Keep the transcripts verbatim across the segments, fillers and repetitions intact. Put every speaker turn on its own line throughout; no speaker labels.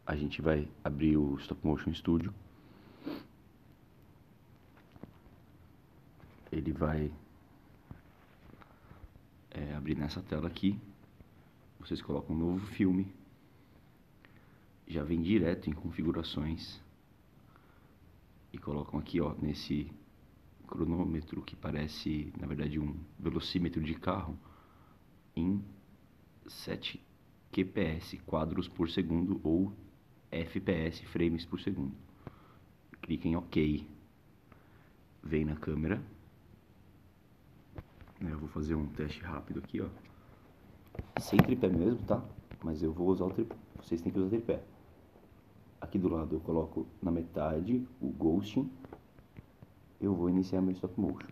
a gente vai abrir o Stop Motion Studio. Ele vai é, abrir nessa tela aqui. Vocês colocam um novo filme. Já vem direto em configurações. E colocam aqui, ó, nesse cronômetro que parece, na verdade, um velocímetro de carro, em sete Q P S, quadros por segundo, ou F P S, frames por segundo. Clica em OK. Vem na câmera. Eu vou fazer um teste rápido aqui, ó. Sem tripé mesmo, tá? Mas eu vou usar o tripé. Vocês têm que usar o tripé. Aqui do lado eu coloco na metade o ghosting. Eu vou iniciar meu stop motion.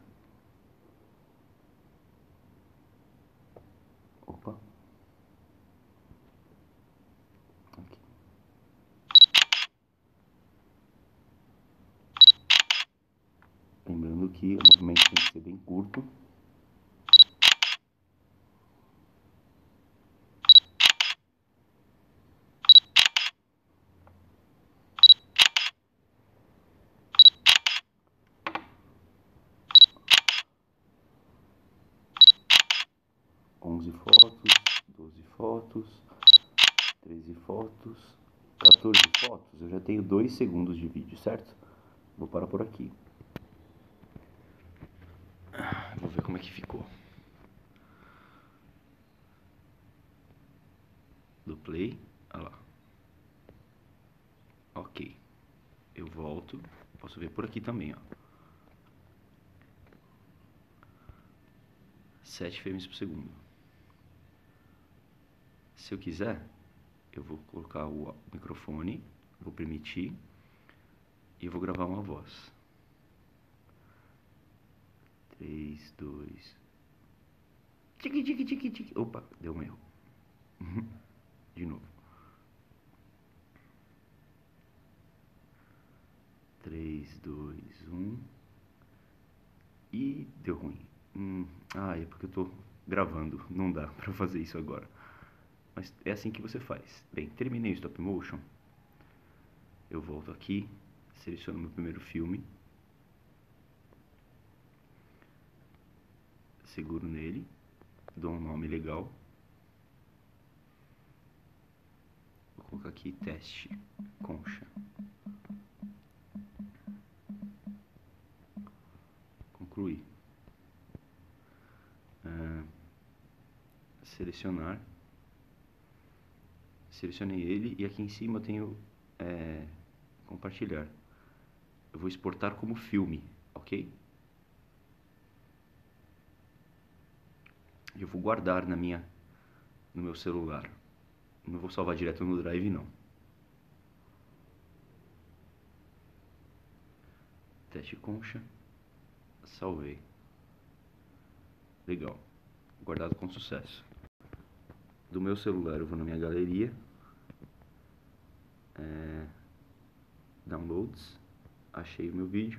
Opa. Aqui. Lembrando que o movimento tem que ser bem curto. onze fotos, doze fotos, treze fotos, quatorze fotos. Eu já tenho dois segundos de vídeo, certo? Vou parar por aqui. Vou ver como é que ficou. Do play, olha lá. Ok. Eu volto. Posso ver por aqui também, ó. sete frames por segundo. Se eu quiser, eu vou colocar o microfone, vou permitir e vou gravar uma voz. três, dois. Tique, tique, tique, tique. Opa, deu um erro. De novo. três, dois, um. E deu ruim. Hum, ah, é porque eu tô gravando. Não dá pra fazer isso agora. Mas é assim que você faz. Bem, terminei o stop motion. Eu volto aqui, seleciono meu primeiro filme. Seguro nele. Dou um nome legal. Vou colocar aqui teste concha. Concluir. Uh, selecionar. Selecionei ele e aqui em cima eu tenho é, compartilhar. Eu vou exportar como filme, ok? Eu vou guardar na minha, no meu celular. Não vou salvar direto no Drive, não. Teste concha. Salvei. Legal. Guardado com sucesso. Do meu celular eu vou na minha galeria. É, downloads. Achei o meu vídeo.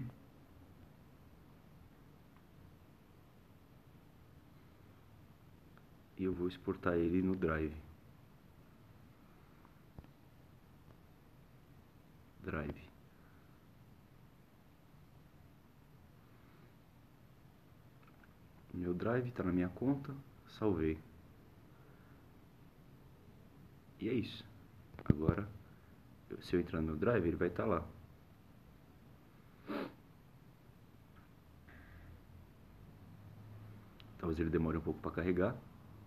E eu vou exportar ele no Drive. Drive. Meu Drive está na minha conta. Salvei. E é isso. Agora, se eu entrar no meu Drive, ele vai estar lá. Talvez ele demore um pouco para carregar.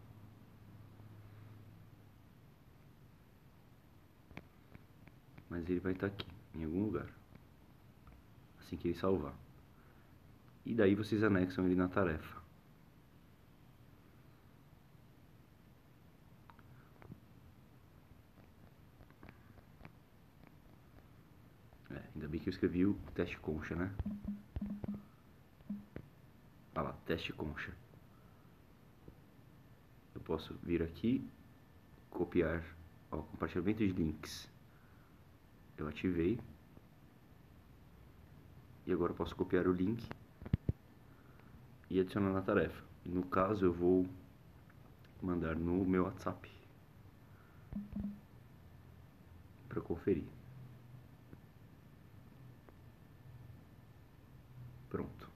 Mas ele vai estar aqui, em algum lugar. Assim que ele salvar. E daí vocês anexam ele na tarefa. É, ainda bem que eu escrevi o teste concha, né? Olha lá, teste concha. Eu posso vir aqui, copiar, ó, compartilhamento de links. Eu ativei. E agora eu posso copiar o link e adicionar na tarefa. No caso, eu vou mandar no meu WhatsApp. para conferir. Pronto.